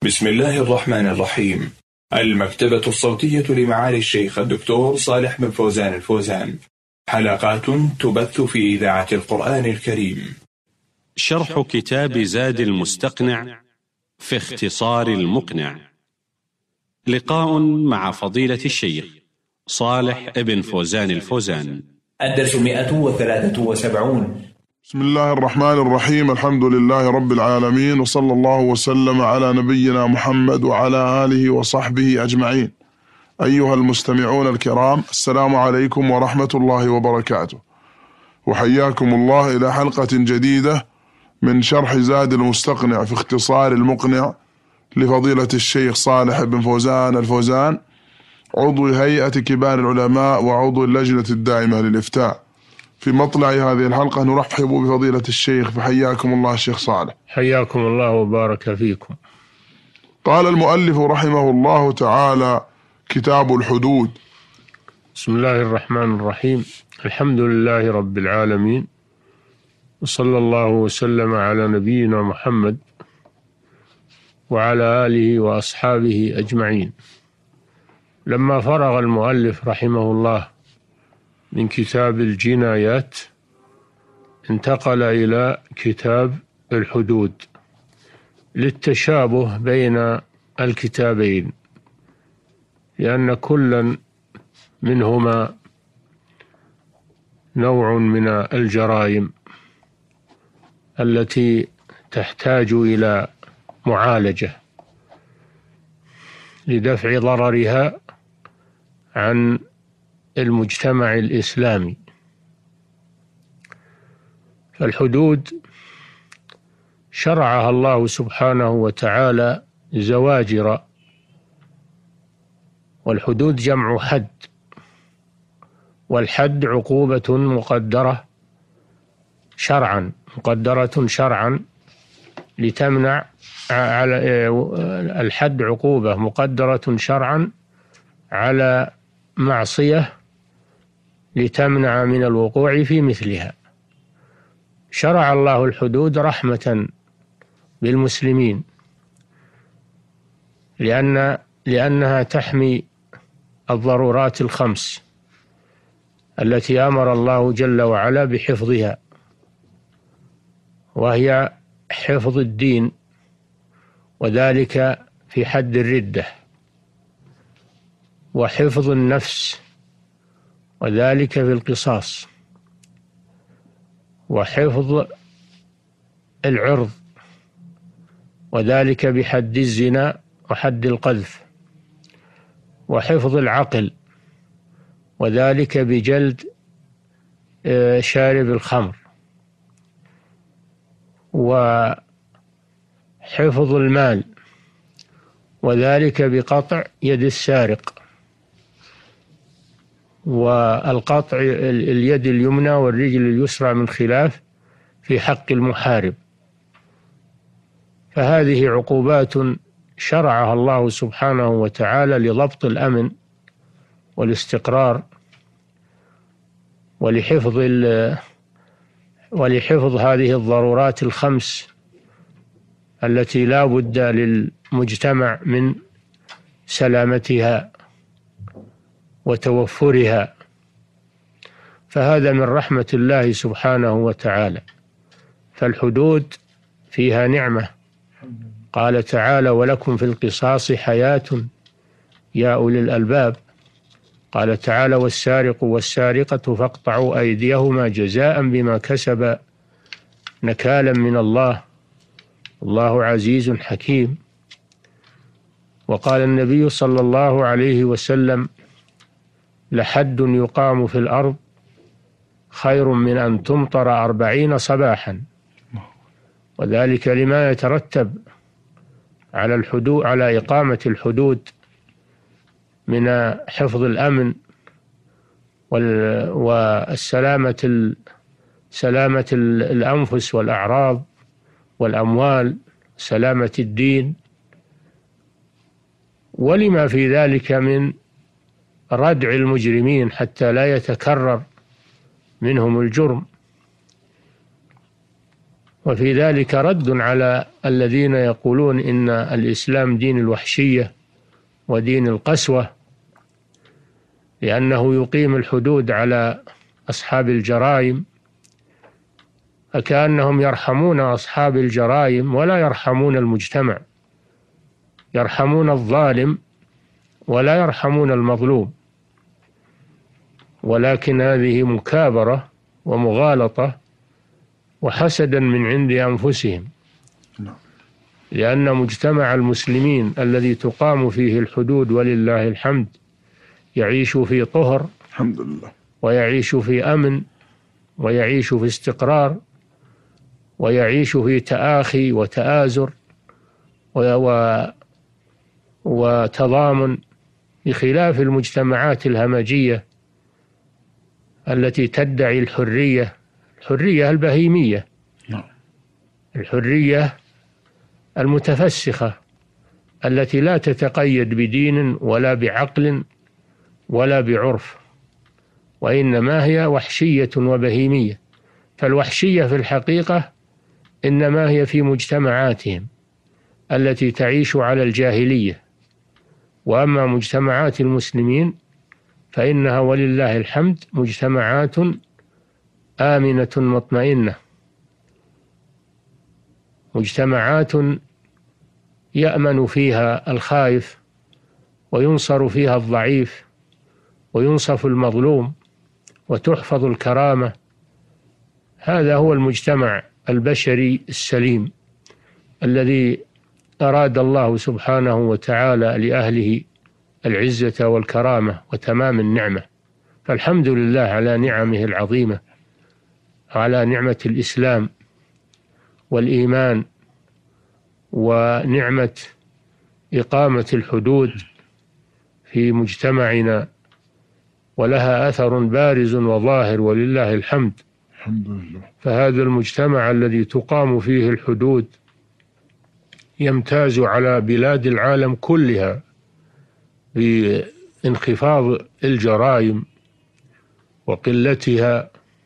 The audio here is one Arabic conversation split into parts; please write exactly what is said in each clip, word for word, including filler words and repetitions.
بسم الله الرحمن الرحيم. المكتبة الصوتية لمعالي الشيخ الدكتور صالح بن فوزان الفوزان، حلقات تبث في إذاعة القرآن الكريم. شرح كتاب زاد المستقنع في اختصار المقنع، لقاء مع فضيلة الشيخ صالح بن فوزان الفوزان. الدرس مئة وثلاثة وسبعون. بسم الله الرحمن الرحيم. الحمد لله رب العالمين، وصلى الله وسلم على نبينا محمد وعلى آله وصحبه أجمعين. أيها المستمعون الكرام، السلام عليكم ورحمة الله وبركاته، وحياكم الله إلى حلقة جديدة من شرح زاد المستقنع في اختصار المقنع لفضيلة الشيخ صالح بن فوزان الفوزان، عضو هيئة كبار العلماء وعضو اللجنة الدائمة للإفتاء. في مطلع هذه الحلقة نرحب بفضيلة الشيخ، فحياكم الله الشيخ صالح. حياكم الله وبارك فيكم. قال المؤلف رحمه الله تعالى: كتاب الحدود. بسم الله الرحمن الرحيم. الحمد لله رب العالمين، وصلى الله وسلم على نبينا محمد وعلى آله وأصحابه أجمعين. لما فرغ المؤلف رحمه الله من كتاب الجنايات انتقل إلى كتاب الحدود للتشابه بين الكتابين، لأن كلا منهما نوع من الجرائم التي تحتاج إلى معالجة لدفع ضررها عن المجتمع الإسلامي. فالحدود شرعها الله سبحانه وتعالى زواجر، والحدود جمع حد، والحد عقوبة مقدرة شرعا مقدرة شرعا لتمنع على الحد عقوبة مقدرة شرعا على معصية لتمنع من الوقوع في مثلها. شرع الله الحدود رحمة بالمسلمين، لأن لأنها تحمي الضرورات الخمس التي أمر الله جل وعلا بحفظها، وهي حفظ الدين، وذلك في حد الردة، وحفظ النفس، وذلك في القصاص، وحفظ العرض، وذلك بحد الزنا وحد القذف، وحفظ العقل، وذلك بجلد شارب الخمر، وحفظ المال، وذلك بقطع يد السارق، والقطع اليد اليمنى والرجل اليسرى من خلاف في حق المحارب. فهذه عقوبات شرعها الله سبحانه وتعالى لضبط الأمن والاستقرار، ولحفظ ولحفظ هذه الضرورات الخمس التي لا بد للمجتمع من سلامتها وتوفرها. فهذا من رحمة الله سبحانه وتعالى. فالحدود فيها نعمة. قال تعالى: ولكم في القصاص حياة يا أولي الألباب. قال تعالى: والسارق والسارقة فاقطعوا أيديهما جزاء بما كسبا نكالا من الله الله عزيز حكيم. وقال النبي صلى الله عليه وسلم: لحد يقام في الأرض خير من أن تمطر أربعين صباحا، وذلك لما يترتب على الحدود على إقامة الحدود من حفظ الأمن والسلامة سلامة الأنفس والأعراض والأموال، سلامة الدين، ولما في ذلك من ردع المجرمين حتى لا يتكرر منهم الجرم. وفي ذلك رد على الذين يقولون إن الإسلام دين الوحشية ودين القسوة، لأنه يقيم الحدود على أصحاب الجرائم، فكأنهم يرحمون أصحاب الجرائم ولا يرحمون المجتمع، يرحمون الظالم ولا يرحمون المظلوم. ولكن هذه مكابرة ومغالطة وحسدا من عند أنفسهم، لأن مجتمع المسلمين الذي تقام فيه الحدود ولله الحمد يعيش في طهر الحمد لله، ويعيش في أمن، ويعيش في استقرار، ويعيش في تآخي وتآزر وتضامن، بخلاف المجتمعات الهمجية التي تدعي الحرية، الحرية البهيمية، الحرية المتفسخة التي لا تتقيد بدين ولا بعقل ولا بعرف، وإنما هي وحشية وبهيمية. فالوحشية في الحقيقة إنما هي في مجتمعاتهم التي تعيش على الجاهلية، وأما مجتمعات المسلمين فإنها ولله الحمد مجتمعات آمنة مطمئنة، مجتمعات يأمن فيها الخائف وينصر فيها الضعيف وينصف المظلوم وتحفظ الكرامة. هذا هو المجتمع البشري السليم الذي أراد الله سبحانه وتعالى لأهله العزة والكرامة وتمام النعمة. فالحمد لله على نعمه العظيمة، على نعمة الإسلام والإيمان ونعمة إقامة الحدود في مجتمعنا، ولها أثر بارز وظاهر ولله الحمد. الحمد لله. فهذا المجتمع الذي تقام فيه الحدود يمتاز على بلاد العالم كلها بانخفاض الجرائم وقلتها.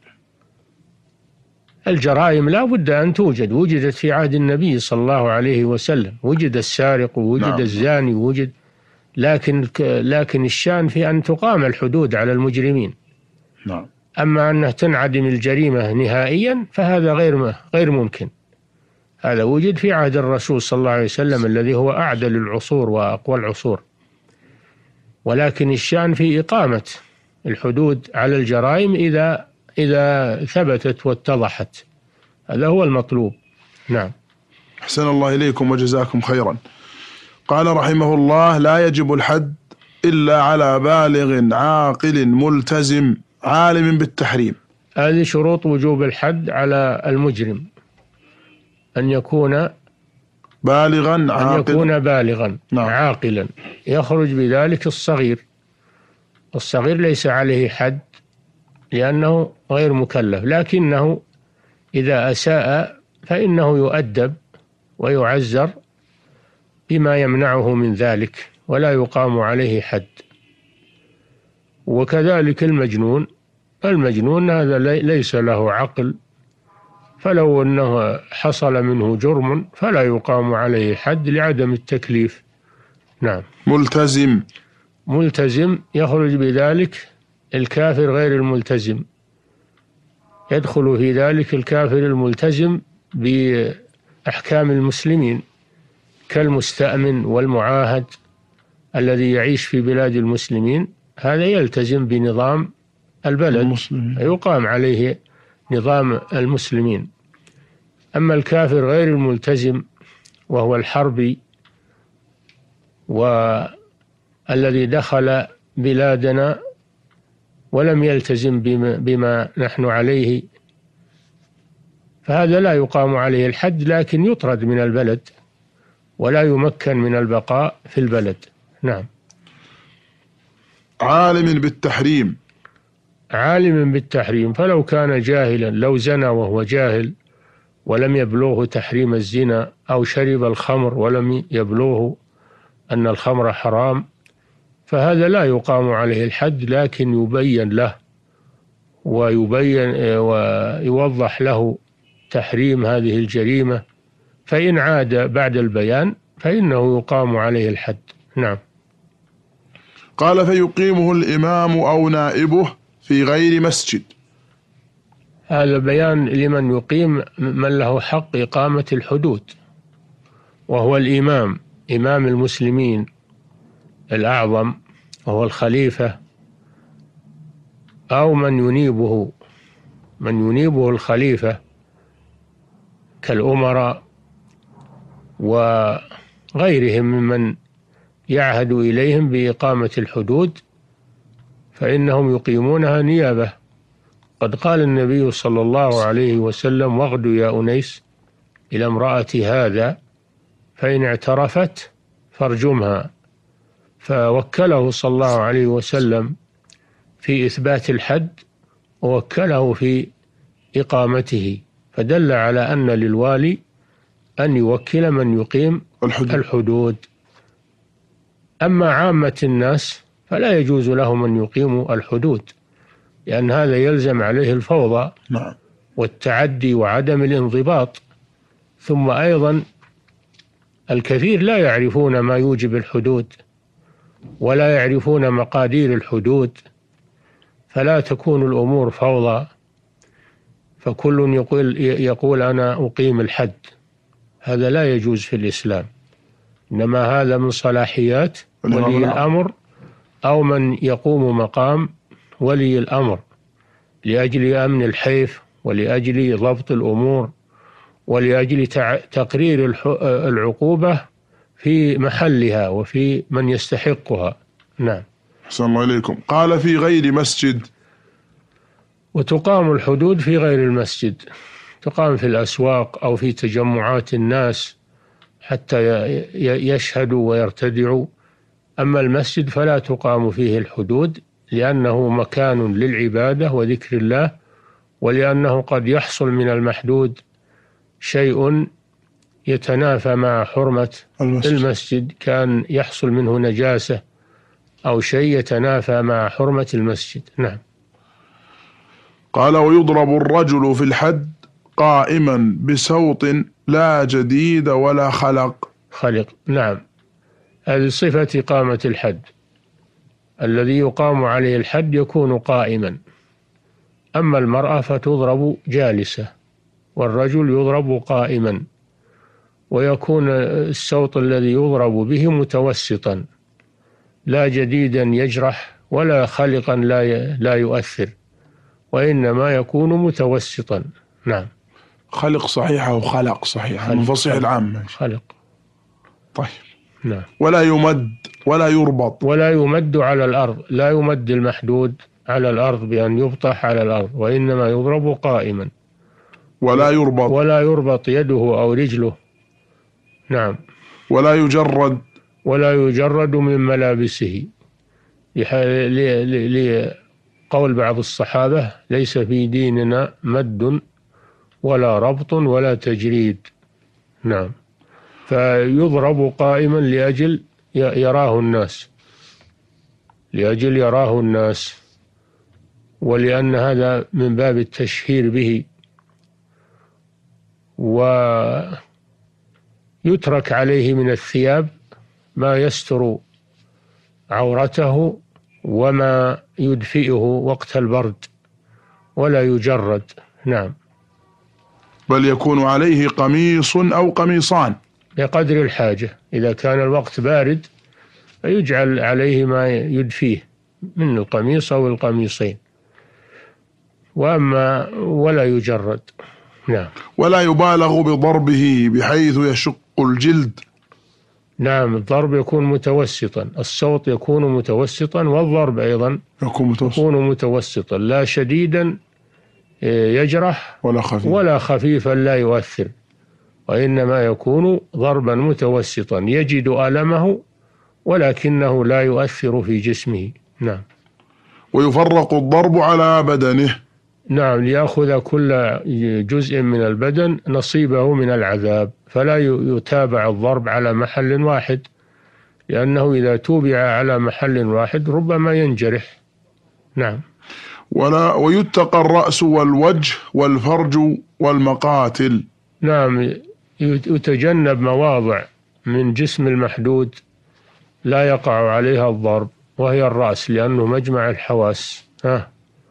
الجرائم لا بد أن توجد، وجدت في عهد النبي صلى الله عليه وسلم، وجد السارق ووجد نعم. الزاني ووجد، لكن لكن الشأن في أن تقام الحدود على المجرمين. نعم. أما أنه تنعدم الجريمة نهائيا فهذا غير غير ممكن. هذا وجد في عهد الرسول صلى الله عليه وسلم الذي هو أعدل العصور وأقوى العصور، ولكن الشأن في إقامة الحدود على الجرائم إذا إذا ثبتت واتضحت، هذا هو المطلوب. نعم. أحسن الله إليكم وجزاكم خيرا. قال رحمه الله: لا يجب الحد إلا على بالغ عاقل ملتزم عالم بالتحريم. هذه شروط وجوب الحد على المجرم: أن يكون بالغا عاقل، أن يكون بالغا نعم. عاقلا، يخرج بذلك الصغير. الصغير ليس عليه حد لأنه غير مكلف، لكنه إذا أساء فإنه يؤدب ويعزر بما يمنعه من ذلك ولا يقام عليه حد. وكذلك المجنون، المجنون هذا ليس له عقل، فلو أنه حصل منه جرم فلا يقام عليه حد لعدم التكليف. نعم. ملتزم، ملتزم يخرج بذلك الكافر غير الملتزم، يدخل في ذلك الكافر الملتزم بأحكام المسلمين كالمستأمن والمعاهد الذي يعيش في بلاد المسلمين، هذا يلتزم بنظام البلد المسلمين، يقام عليه نظام المسلمين. أما الكافر غير الملتزم وهو الحربي والذي دخل بلادنا ولم يلتزم بما, بما نحن عليه، فهذا لا يقام عليه الحد، لكن يطرد من البلد ولا يمكن من البقاء في البلد. نعم. عالم بالتحريم، عالم بالتحريم، فلو كان جاهلا، لو زنى وهو جاهل ولم يبلغه تحريم الزنا، أو شرب الخمر ولم يبلغه أن الخمر حرام، فهذا لا يقام عليه الحد، لكن يبين له ويبين ويوضح له تحريم هذه الجريمة، فإن عاد بعد البيان فإنه يقام عليه الحد. نعم. قال فيقيمه الإمام أو نائبه في غير مسجد. هذا بيان لمن يقيم، من له حق إقامة الحدود، وهو الإمام، إمام المسلمين الأعظم وهو الخليفة، أو من ينيبه من ينيبه الخليفة كالأمراء وغيرهم ممن يعهد إليهم بإقامة الحدود، فإنهم يقيمونها نيابة. قد قال النبي صلى الله عليه وسلم: واغدوا يا أنيس إلى امرأة هذا فإن اعترفت فارجمها. فوكله صلى الله عليه وسلم في إثبات الحد، ووكله في إقامته، فدل على أن للوالي أن يوكل من يقيم الحدود, الحدود. أما عامة الناس فلا يجوز لهم أن يقيموا الحدود، لأن هذا يلزم عليه الفوضى والتعدي وعدم الانضباط. ثم أيضا الكثير لا يعرفون ما يوجب الحدود ولا يعرفون مقادير الحدود، فلا تكون الأمور فوضى، فكل يقول, يقول أنا أقيم الحد. هذا لا يجوز في الإسلام، إنما هذا من صلاحيات ولي الأمر أو من يقوم مقام ولي الأمر لأجل أمن الحيف ولأجل ضبط الأمور ولأجل تقرير العقوبة في محلها وفي من يستحقها. نعم. أحسن الله إليكم. قال في غير مسجد. وتقام الحدود في غير المسجد، تقام في الأسواق أو في تجمعات الناس حتى يشهدوا ويرتدعوا. أما المسجد فلا تقام فيه الحدود، لأنه مكان للعبادة وذكر الله، ولأنه قد يحصل من المحدود شيء يتنافى مع حرمة المسجد. المسجد كان يحصل منه نجاسة أو شيء يتنافى مع حرمة المسجد. نعم. قال ويضرب الرجل في الحد قائما بسوط لا جديد ولا خلق. خلق. نعم. هذه صفة إقامة الحد، الذي يقام عليه الحد يكون قائما، أما المرأة فتضرب جالسة والرجل يضرب قائما، ويكون السوط الذي يضرب به متوسطا، لا جديدا يجرح ولا خلقا لا لا يؤثر، وإنما يكون متوسطا. نعم. خلق صحيحة وخلق صحيحة من فصيح العام. خلق. طيب. نعم. ولا يمد ولا يربط. ولا يمد على الأرض، لا يمد المحدود على الأرض بأن يبطح على الأرض، وإنما يضرب قائما. ولا يربط. ولا يربط يده أو رجله. نعم. ولا يجرد. ولا يجرد من ملابسه، لقول بعض الصحابة: ليس في ديننا مد ولا ربط ولا تجريد. نعم. فيضرب قائما لأجل يراه الناس لأجل يراه الناس ولأن هذا من باب التشهير به، ويترك عليه من الثياب ما يستر عورته وما يدفئه وقت البرد، ولا يجرد. نعم. بل يكون عليه قميص أو قميصان بقدر الحاجة، إذا كان الوقت بارد فيجعل عليه ما يدفيه من القميص أو القميصين، وأما ولا يجرد. نعم. ولا يبالغ بضربه بحيث يشق الجلد. نعم. الضرب يكون متوسطا، الصوت يكون متوسطا، والضرب أيضا يكون متوسطا, يكون متوسطا، لا شديدا يجرح ولا خفيف ولا خفيفا لا يؤثر، وإنما يكون ضربا متوسطا يجد ألمه ولكنه لا يؤثر في جسمه. نعم. ويفرق الضرب على بدنه. نعم. ليأخذ كل جزء من البدن نصيبه من العذاب، فلا يتابع الضرب على محل واحد، لأنه إذا توبع على محل واحد ربما ينجرح. نعم. ولا ويتقى الرأس والوجه والفرج والمقاتل. نعم، يتجنب مواضع من جسم المحدود لا يقع عليها الضرب، وهي الرأس لأنه مجمع الحواس. ها.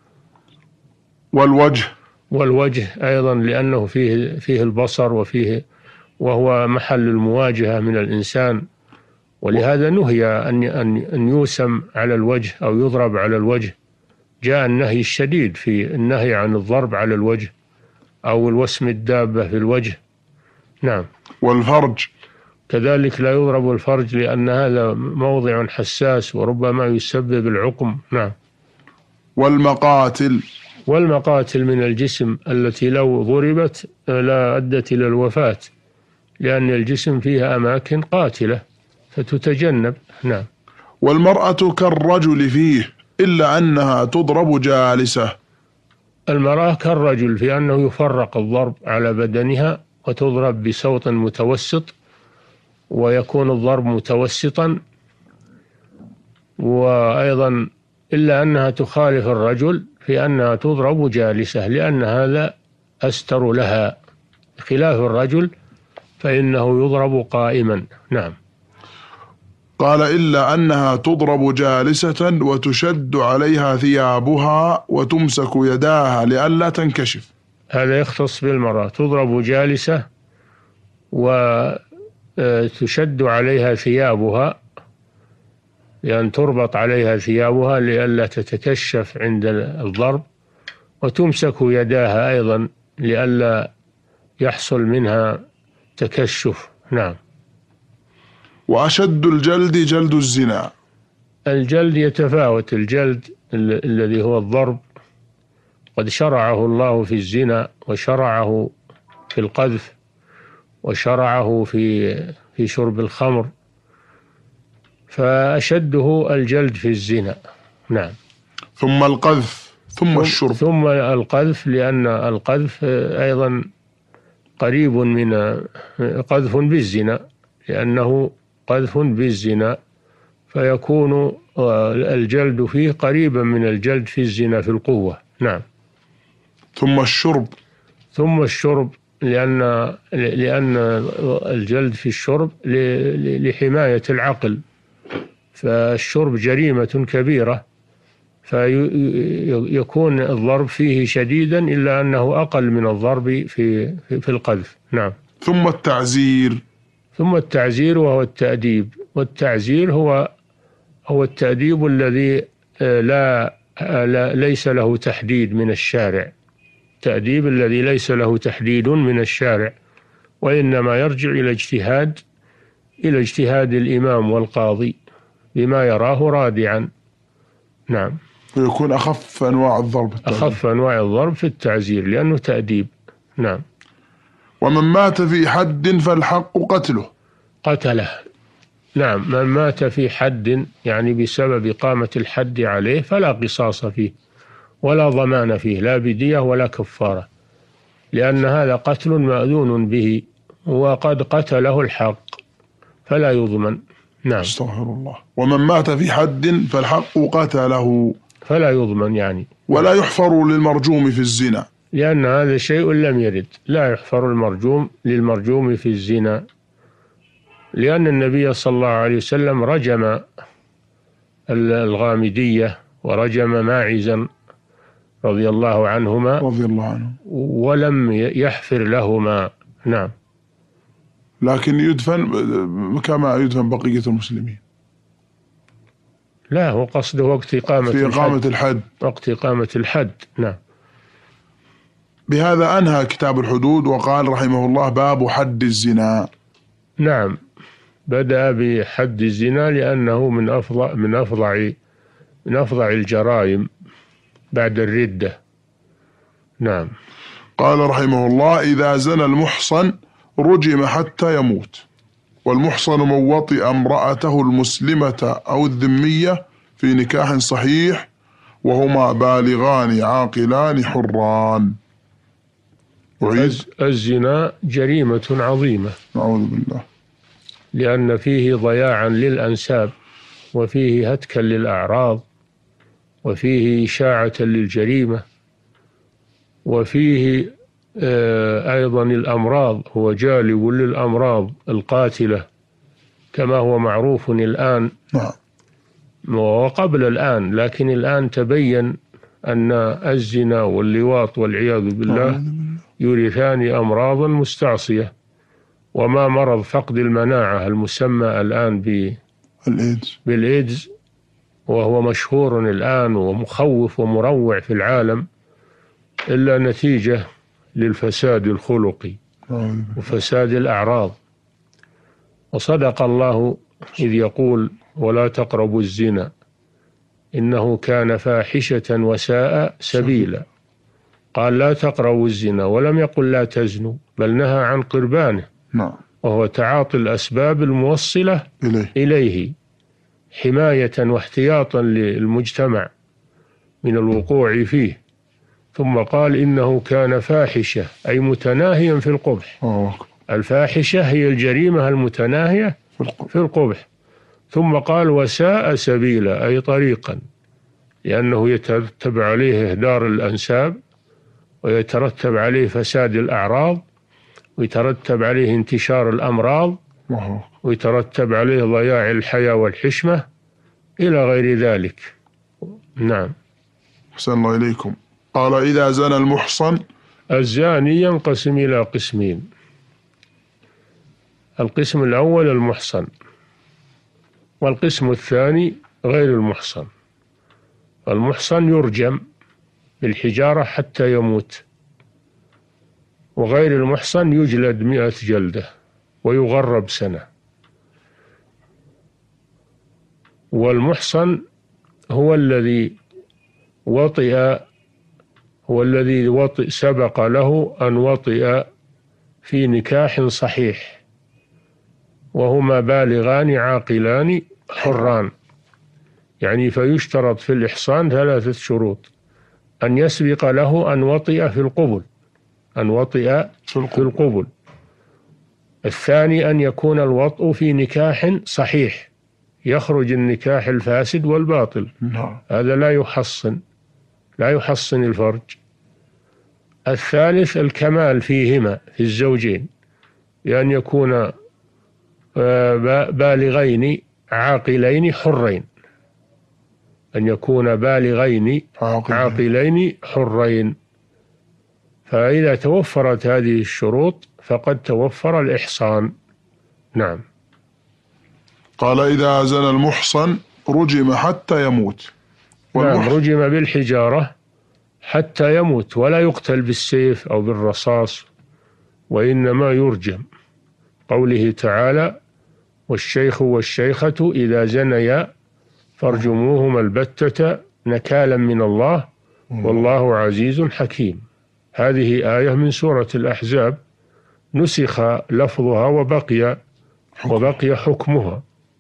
والوجه والوجه أيضا لأنه فيه فيه البصر وفيه وهو محل المواجهة من الإنسان، ولهذا نهي أن أن أن يوسم على الوجه أو يضرب على الوجه. جاء النهي الشديد في النهي عن الضرب على الوجه أو الوسم الدابة في الوجه. نعم. والفرج كذلك لا يضرب الفرج لأن هذا موضع حساس وربما يسبب العقم. نعم. والمقاتل والمقاتل من الجسم التي لو ضربت لا أدت إلى الوفاة، لأن الجسم فيها أماكن قاتلة فتتجنب. نعم. والمرأة كالرجل فيه إلا أنها تضرب جالسة. المرأة كالرجل في أنه يفرق الضرب على بدنها وتضرب بصوت متوسط، ويكون الضرب متوسطا، وأيضا إلا أنها تخالف الرجل في أنها تضرب جالسة لأن هذا أستر لها، خلاف الرجل فإنه يضرب قائما. نعم. قال إلا أنها تضرب جالسة وتشد عليها ثيابها وتمسك يداها لئلا تنكشف. هذا يختص بالمرأة، تضرب جالسة وتشد عليها ثيابها، لأن تربط عليها ثيابها لئلا تتكشف عند الضرب، وتمسك يداها أيضا لئلا يحصل منها تكشف. نعم. وأشد الجلد جلد الزنا. الجلد يتفاوت، الجلد الذي هو الضرب قد شرعه الله في الزنا، وشرعه في القذف، وشرعه في في شرب الخمر، فأشده الجلد في الزنا. نعم. ثم القذف ثم الشرب. ثم القذف لأن القذف أيضا قريب من قذف بالزنا، لأنه قذف بالزنا، فيكون الجلد فيه قريبا من الجلد في الزنا في القوة. نعم. ثم الشرب. ثم الشرب لأن لأن الجلد في الشرب لحماية العقل، فالشرب جريمة كبيرة، فيكون الضرب فيه شديدا إلا أنه أقل من الضرب في في القذف. نعم. ثم التعزير. ثم التعزير وهو التأديب، والتعزير هو هو التأديب الذي لا, لا ليس له تحديد من الشارع، التأديب الذي ليس له تحديد من الشارع، وإنما يرجع إلى اجتهاد إلى اجتهاد الإمام والقاضي بما يراه رادعا. نعم. ويكون أخف أنواع الضرب التعزير. أخف أنواع الضرب في التعزير لأنه تأديب. نعم. ومن مات في حد فالحق قتله. قتله. نعم. من مات في حد يعني بسبب إقامة الحد عليه فلا قصاص فيه ولا ضمان فيه، لا بدية ولا كفارة، لأن هذا قتل مأذون به وقد قتله الحق فلا يضمن. نعم. استغفر الله. ومن مات في حد فالحق قتله فلا يضمن يعني، ولا يحفر للمرجوم في الزنا، لأن هذا شيء لم يرد، لا يحفر المرجوم للمرجوم في الزنا، لأن النبي صلى الله عليه وسلم رجم الغامدية ورجم ماعزا رضي الله عنهما رضي الله عنه ولم يحفر لهما. نعم. لكن يدفن كما يدفن بقية المسلمين. لا، هو قصده وقت إقامة في إقامة الحد. الحد وقت إقامة الحد. نعم. بهذا أنهى كتاب الحدود وقال رحمه الله باب حد الزنا. نعم. بدأ بحد الزنا لأنه من أفظع من أفظع من أفظع الجرائم بعد الردة. نعم. قال رحمه الله إذا زنى المحصن رجم حتى يموت. والمحصن من وطئ امرأته المسلمة أو الذمية في نكاح صحيح وهما بالغان عاقلان حران. الزنا جريمة عظيمة نعوذ بالله، لأن فيه ضياعا للأنساب وفيه هتكا للأعراض وفيه إشاعة للجريمة، وفيه أيضا الأمراض، هو جالب للأمراض القاتلة كما هو معروف الآن وقبل الآن، لكن الآن تبين أن الزنا واللواط والعياذ بالله يورثان أمراضا مستعصية. وما مرض فقد المناعة المسمى الآن بالإيدز، وهو مشهور الآن ومخوف ومروع في العالم، إلا نتيجة للفساد الخلقي وفساد الأعراض. وصدق الله إذ يقول: ولا تقربوا الزنا إنه كان فاحشة وساء سبيلا. قال: لا تقربوا الزنا، ولم يقل لا تزنوا، بل نهى عن قربانه، وهو تعاطي الأسباب الموصلة إليه, إليه حماية واحتياطا للمجتمع من الوقوع فيه. ثم قال: إنه كان فاحشة، أي متناهيا في القبح. الفاحشة هي الجريمة المتناهية في القبح. ثم قال: وساء سبيلا، أي طريقا، لأنه يترتب عليه إهدار الأنساب، ويترتب عليه فساد الأعراض، ويترتب عليه انتشار الأمراض، ويترتب عليه ضياع الحياة والحشمة إلى غير ذلك. نعم. أحسن الله إليكم. قال: إذا زنى المحصن. الزاني ينقسم إلى قسمين: القسم الأول المحصن، والقسم الثاني غير المحصن. المحصن يرجم بالحجارة حتى يموت، وغير المحصن يجلد مئة جلدة ويغرب سنة. والمحصن هو الذي وطئ هو الذي وطئ سبق له أن وطئ في نكاح صحيح، وهما بالغان عاقلان حران. يعني فيشترط في الإحصان ثلاثة شروط: أن يسبق له أن وطئ في القبل أن وطئ في القبل الثاني أن يكون الوطء في نكاح صحيح، يخرج النكاح الفاسد والباطل، هذا لا يحصن لا يحصن الفرج. الثالث الكمال فيهما في الزوجين، بأن يكون بالغين عاقلين حرين أن يكون بالغين عاقلين حرين. فإذا توفرت هذه الشروط فقد توفر الإحصان. نعم. قال: إذا زنى المحصن رجم حتى يموت. نعم، رجم بالحجارة حتى يموت، ولا يقتل بالسيف أو بالرصاص، وإنما يرجم. قوله تعالى: والشيخ والشيخة إذا زنيا فارجموهما البتة نكالا من الله والله عزيز حكيم. هذه آية من سورة الأحزاب نسخ لفظها وبقي وبقي حكمها.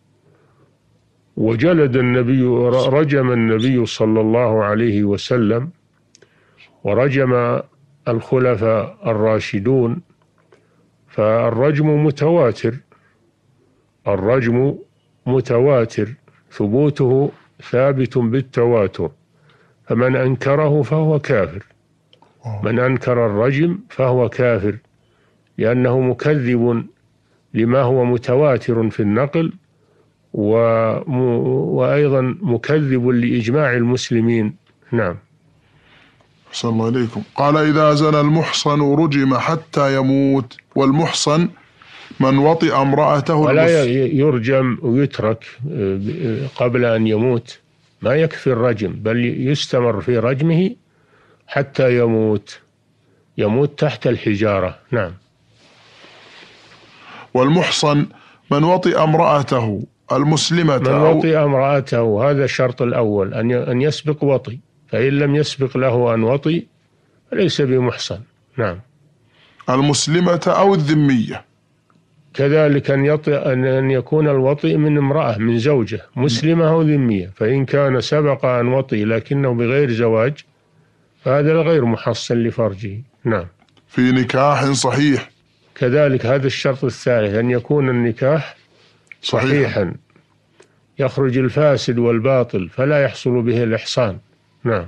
وجلد النبي رجم النبي صلى الله عليه وسلم، ورجم الخلفاء الراشدون. فالرجم متواتر الرجم متواتر ثبوته ثابت بالتواتر، فمن أنكره فهو كافر. من أنكر الرجم فهو كافر، لأنه مكذب لما هو متواتر في النقل، وأيضا مكذب لإجماع المسلمين. نعم. أحسن الله إليكم. قال: إذا زنى المحصن رجم حتى يموت. والمحصن من وطئ امرأته، ولا يرجم ويترك قبل أن يموت، ما يكفي الرجم، بل يستمر في رجمه حتى يموت يموت تحت الحجارة. نعم. والمحصن من وطئ امرأته المسلمة من وطئ امرأته، هذا الشرط الأول، أن يسبق وطئ، فإن لم يسبق له أن وطئ فليس بمحصن. نعم. المسلمة أو الذمية، كذلك أن يطئ أن يكون الوطئ من امرأة، من زوجة مسلمة أو ذمية، فإن كان سبق أن وطئ لكنه بغير زواج فهذا غير محصن لفرجه. نعم. في نكاح صحيح، كذلك هذا الشرط الثالث، أن يكون النكاح صحيحا يخرج الفاسد والباطل فلا يحصل به الإحصان. نعم.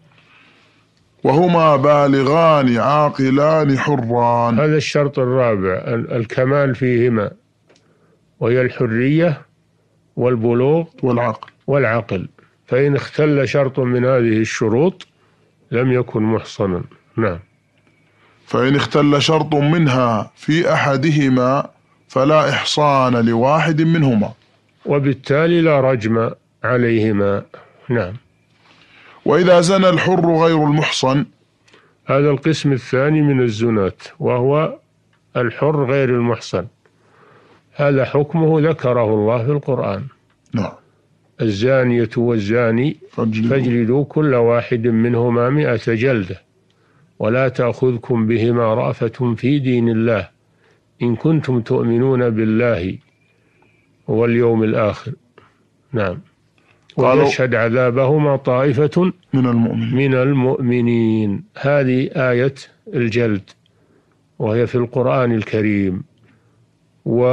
وهما بالغان عاقلان حران. هذا الشرط الرابع، الكمال فيهما، وهي الحرية والبلوغ والعقل والعقل. فإن اختل شرط من هذه الشروط لم يكن محصنا. نعم. فإن اختل شرط منها في أحدهما فلا إحصان لواحد منهما، وبالتالي لا رجم عليهما. نعم. وإذا زنى الحر غير المحصن، هذا القسم الثاني من الزنات، وهو الحر غير المحصن. هذا حكمه ذكره الله في القرآن. نعم. الزانية والزاني فاجلدوا كل واحد منهما مئة جلدة ولا تأخذكم بهما رأفة في دين الله إن كنتم تؤمنون بالله واليوم الآخر. نعم. ويشهد عذابهما طائفة من المؤمنين. من المؤمنين. هذه آية الجلد وهي في القرآن الكريم. و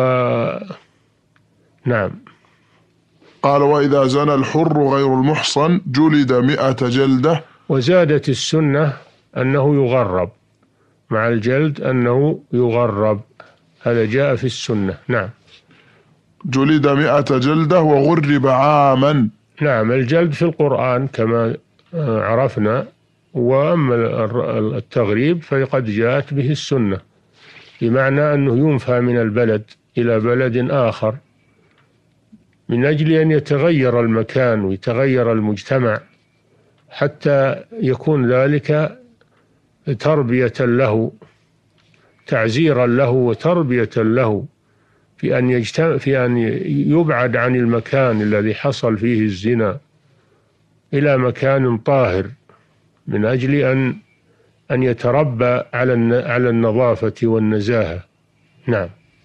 نعم. قال وإذا زنى الحر غير المحصن جلد مئة جلدة. وزادت السنة أنه يغرب، مع الجلد أنه يغرب، هذا جاء في السنة. نعم. جلد مئة جلدة وغرب عاما. نعم. الجلد في القرآن كما عرفنا، وأما التغريب فقد جاءت به السنة، بمعنى أنه ينفى من البلد إلى بلد آخر من أجل أن يتغير المكان ويتغير المجتمع، حتى يكون ذلك تربية له، تعزيرا له وتربية له في أن يجتمع في أن يبعد عن المكان الذي حصل فيه الزنا إلى مكان طاهر، من أجل أن أن يتربى على على النظافة والنزاهة. نعم.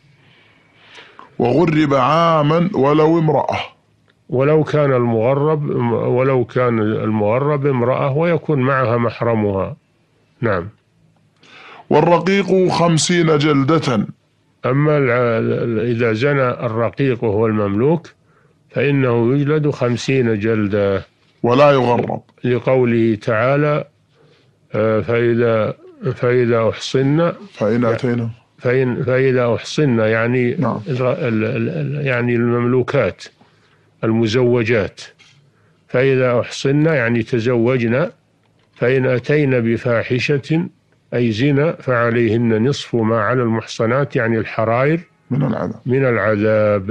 وغرب عاما ولو امرأة، ولو كان المغرب ولو كان المغرب امرأة ويكون معها محرمها. نعم. والرقيق خمسين جلدة. أما إذا زنى الرقيق وهو المملوك فإنه يجلد خمسين جلدة ولا يغرب، لقوله تعالى فإذا فإذا أحصن فإن أتينا فإن فإذا أحصن يعني نعم. يعني المملوكات المزوجات، فإذا أحصن يعني تزوجنا، فإن أتينا بفاحشة أي زنا فعليهن نصف ما على المحصنات يعني الحرائر من العذاب من العذاب.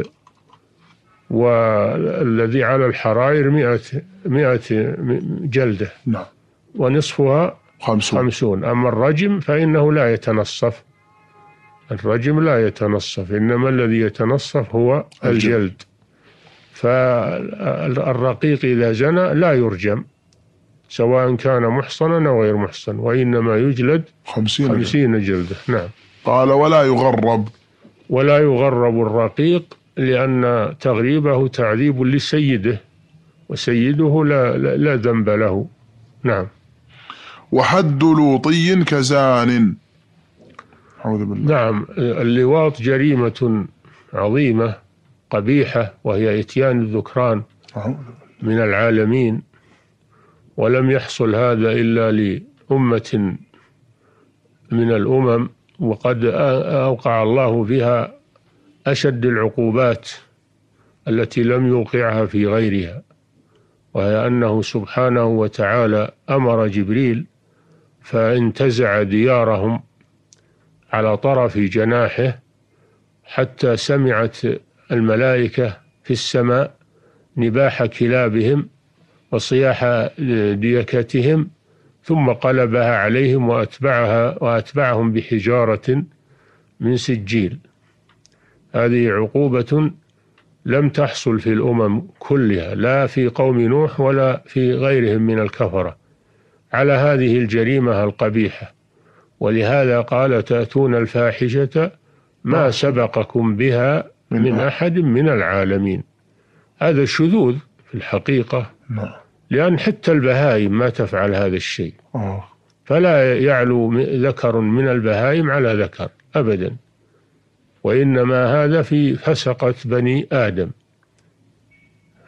والذي على الحرائر مئة مئة جلدة. نعم. ونصفها خمسون. خمسون. أما الرجم فإنه لا يتنصف، الرجم لا يتنصف، إنما الذي يتنصف هو الجلد. فالرقيق إذا زنى لا يرجم سواء كان محصنا أو غير محصن، وإنما يجلد خمسين, خمسين جلدة. نعم. قال ولا يغرب. ولا يغرب الرقيق لأن تغريبه تعذيب لسيده، وسيده لا, لا, لا ذنب له. نعم. وحد لوطي كزان. أعوذ بالله. نعم. اللواط جريمة عظيمة قبيحة، وهي إتيان الذكران من العالمين، ولم يحصل هذا إلا لأمة من الأمم، وقد أوقع الله فيها أشد العقوبات التي لم يوقعها في غيرها، وهي أنه سبحانه وتعالى أمر جبريل فانتزع ديارهم على طرف جناحه حتى سمعت الملائكة في السماء نباح كلابهم وصياح ديكتهم، ثم قلبها عليهم وأتبعها وأتبعهم بحجارة من سجيل. هذه عقوبة لم تحصل في الأمم كلها، لا في قوم نوح ولا في غيرهم من الكفرة، على هذه الجريمة القبيحة. ولهذا قال تأتون الفاحشة ما سبقكم بها من أحد من العالمين. هذا الشذوذ في الحقيقة، لأن حتى البهائم ما تفعل هذا الشيء، فلا يعلو ذكر من البهائم على ذكر أبدا، وإنما هذا في فسقة بني آدم.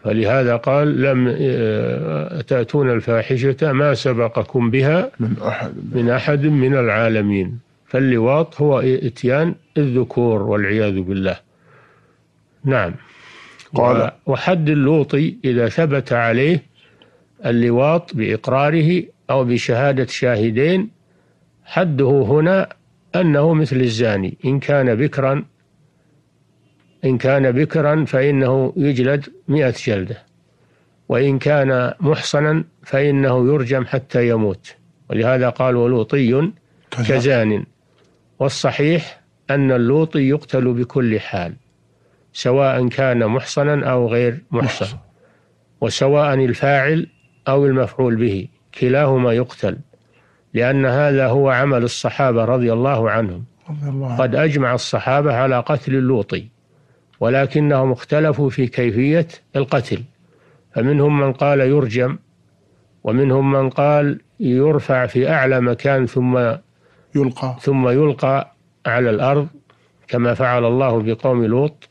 فلهذا قال لم تأتون الفاحشة ما سبقكم بها من أحد من أحد من العالمين. فاللواط هو إتيان الذكور والعياذ بالله. نعم. قال وحد اللوطي إذا ثبت عليه اللواط بإقراره أو بشهادة شاهدين، حده هنا أنه مثل الزاني إن كان بكرا إن كان بكرا فإنه يجلد مئة جلدة، وإن كان محصنا فإنه يرجم حتى يموت. ولهذا قال ولوطي كزان. والصحيح أن اللوطي يقتل بكل حال، سواء كان محصنا أو غير محصن، وسواء الفاعل أو المفعول به كلاهما يقتل، لأن هذا هو عمل الصحابة رضي الله عنهم. قد أجمع الصحابة على قتل اللوطي، ولكنهم اختلفوا في كيفية القتل، فمنهم من قال يرجم، ومنهم من قال يرفع في أعلى مكان ثم يلقى ثم يلقى على الأرض كما فعل الله بقوم لوط،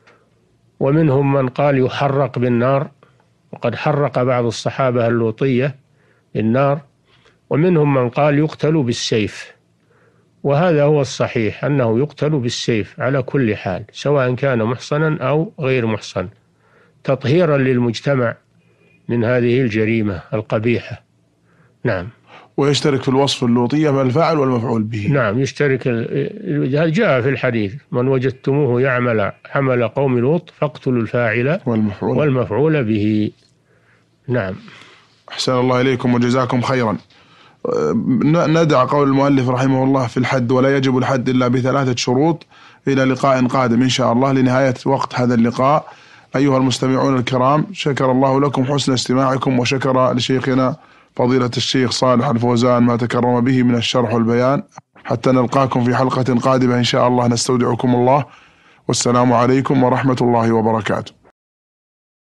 ومنهم من قال يحرق بالنار، وقد حرق بعض الصحابة اللوطية بالنار، ومنهم من قال يقتل بالسيف. وهذا هو الصحيح أنه يقتل بالسيف على كل حال، سواء كان محصنا أو غير محصن، تطهيرا للمجتمع من هذه الجريمة القبيحة. نعم. ويشترك في الوصف اللوطية مع الفاعل والمفعول به. نعم يشترك. جاء في الحديث من وجدتموه يعمل عمل قوم لوط فاقتلوا الفاعل والمفعول, والمفعول به. نعم. أحسن الله إليكم وجزاكم خيرا. ندع قول المؤلف رحمه الله في الحد ولا يجب الحد إلا بثلاثة شروط إلى لقاء قادم إن شاء الله لنهاية وقت هذا اللقاء. أيها المستمعون الكرام، شكر الله لكم حسن استماعكم، وشكر لشيخنا فضيلة الشيخ صالح الفوزان ما تكرم به من الشرح والبيان. حتى نلقاكم في حلقة قادمة إن شاء الله، نستودعكم الله، والسلام عليكم ورحمة الله وبركاته.